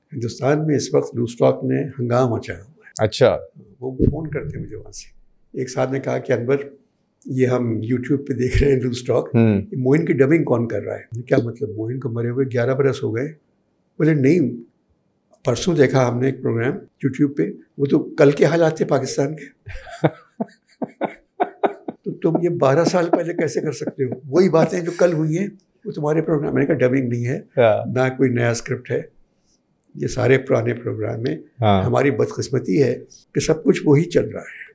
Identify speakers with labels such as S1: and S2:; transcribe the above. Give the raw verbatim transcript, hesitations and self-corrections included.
S1: हिंदुस्तान में इस वक्त लूज टॉक ने हंगामा मचाया हुआ है।
S2: अच्छा।
S1: वो फ़ोन करते हैं मुझे वहाँ से। एक साहब ने कहा कि अनवर, ये हम यूट्यूब पे देख रहे हैं लूज टॉक, मोइन की डबिंग कौन कर रहा है? क्या मतलब, मोइन को मरे हुए ग्यारह बरस हो गए? बोले नहीं, परसों देखा हमने एक प्रोग्राम यूट्यूब पे, वो तो कल के हालात थे पाकिस्तान के। तो तुम ये बारह साल पहले कैसे कर सकते हो? वही बातें जो कल हुई हैं वो तुम्हारे प्रोग्राम। मैंने कहा डबिंग नहीं है, ना कोई नया स्क्रिप्ट है, ये सारे पुराने प्रोग्राम में। हमारी बदकिस्मती है कि सब कुछ वही चल रहा है।